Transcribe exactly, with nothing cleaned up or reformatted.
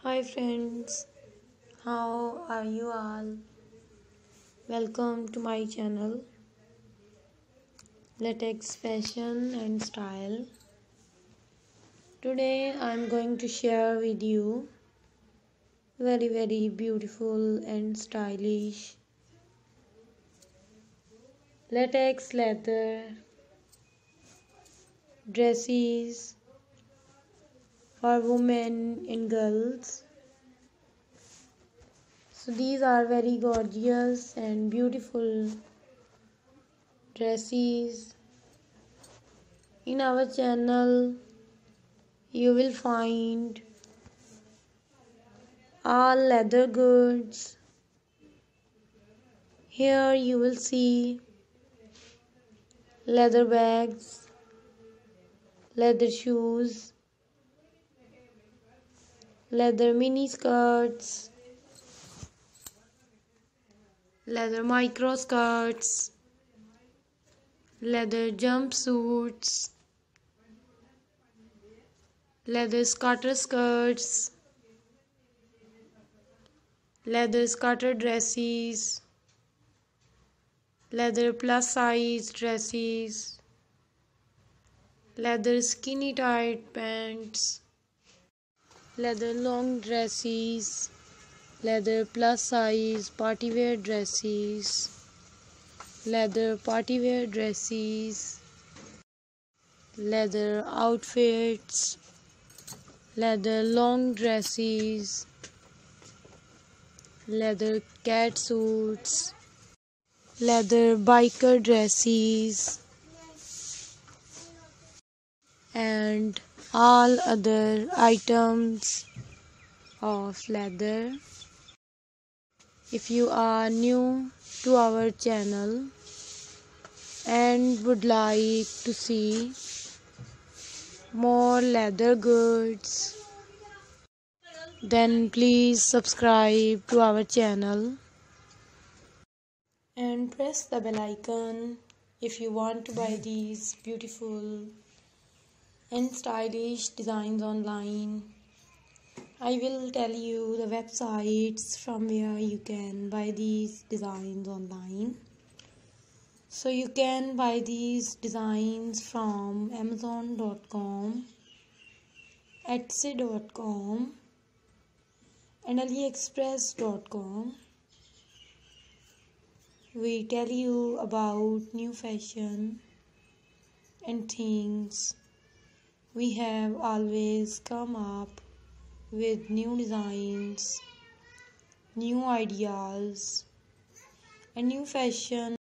Hi friends, how are you all? Welcome to my channel Latex Fashion and Style. Today I am going to share with you very very beautiful and stylish latex leather dresses for women and girls. So these are very gorgeous and beautiful dresses. In our channel you will find all leather goods. Here you will see leather bags, leather shoes, leather mini skirts, leather micro skirts, leather jumpsuits, leather scatter skirts, leather scatter dresses, leather plus size dresses, leather skinny tight pants, leather long dresses, leather plus size party wear dresses, leather party wear dresses, leather outfits, leather long dresses, leather cat suits, leather biker dresses, and all other items of leather. If you are new to our channel and would like to see more leather goods, then please subscribe to our channel and press the bell icon if you want to buy these beautiful and stylish designs online. I will tell you the websites from where you can buy these designs online. So you can buy these designs from amazon dot com, etsy dot com and aliexpress dot com. We tell you about new fashion and things. We have always come up with new designs, new ideas and new fashion